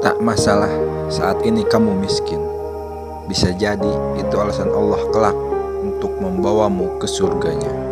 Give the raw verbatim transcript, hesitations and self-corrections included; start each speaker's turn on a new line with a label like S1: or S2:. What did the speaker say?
S1: Tak masalah saat ini kamu miskin. Bisa jadi itu alasan Allah kelak untuk membawamu ke surganya.